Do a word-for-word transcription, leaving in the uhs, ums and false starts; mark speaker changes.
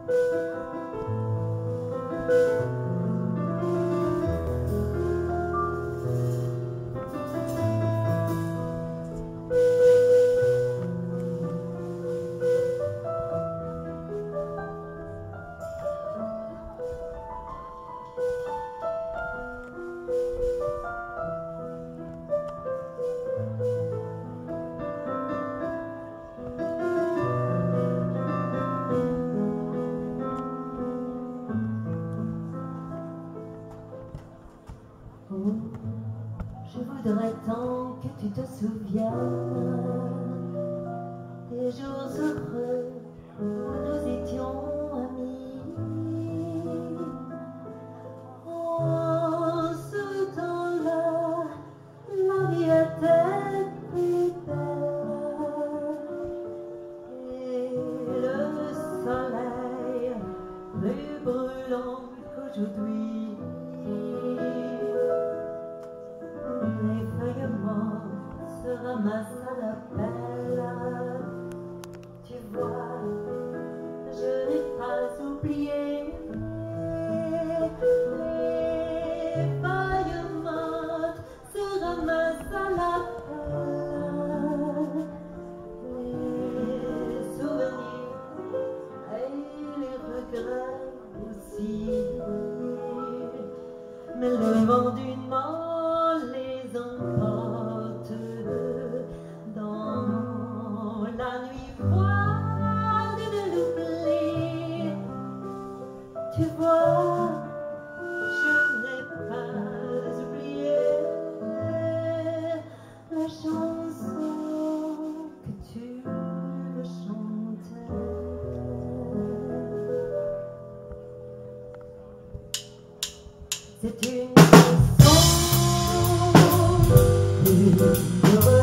Speaker 1: Je voudrais tant que tu te souviennes des jours heureux où nous étions amis. En ce temps-là, la vie était plus belle et le soleil plus brûlant qu'aujourd'hui. Les feuilles mortes se ramassent à la pelle. Tu vois, je n'ai pas oublié. Les feuilles mortes se ramassent à la pelle. Les souvenirs et les regrets aussi. Mais le vent du nord les emporte dans la nuit froide de l'oubli. Tu vois, je n'ai pas oublié la chanson que tu me chantais. C'est une chanson.